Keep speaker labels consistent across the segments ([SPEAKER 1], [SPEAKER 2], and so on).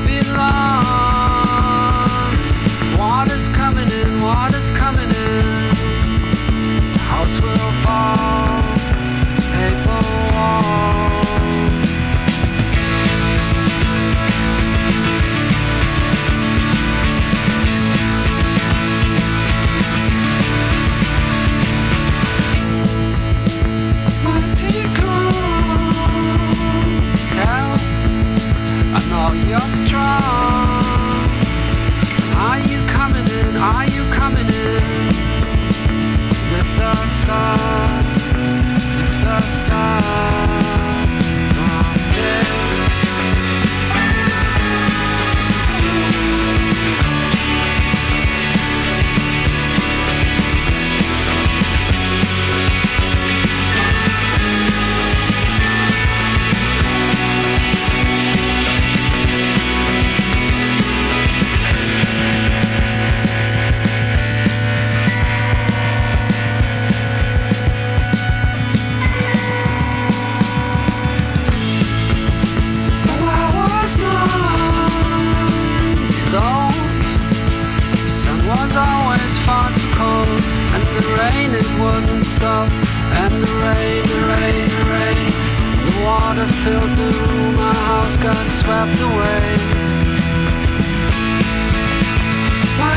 [SPEAKER 1] be long. Water's coming in, water's coming in. The house will fall, paper wall. My deacons help, I know you're strong. Are you coming in? Are you coming in? Lift us up, lift us up from this. Always far too cold, and the rain it wouldn't stop, and the rain, the rain, the rain. The water filled the room, our house got swept away. My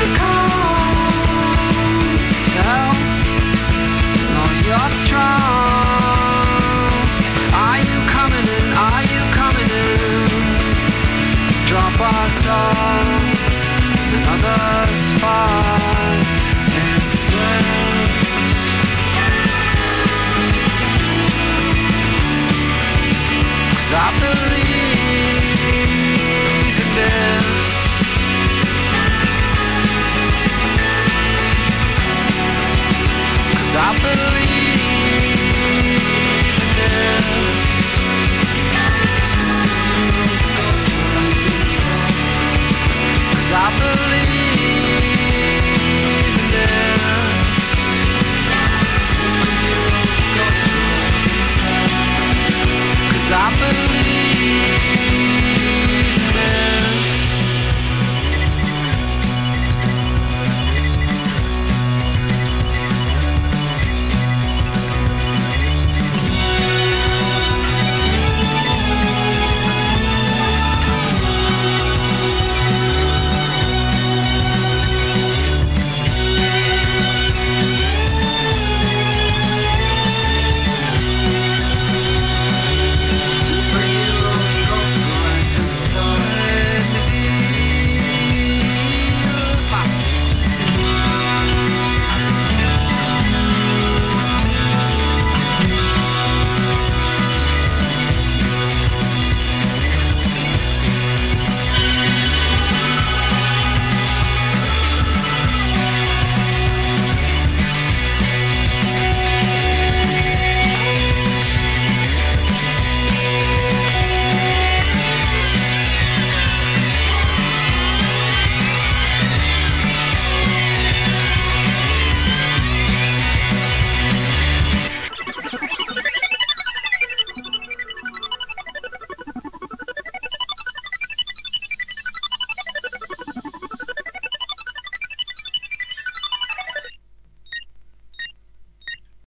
[SPEAKER 1] deacons help, know you're strong. Are you coming in? Are you coming in? Drop us off another spot in space. 'Cause I believe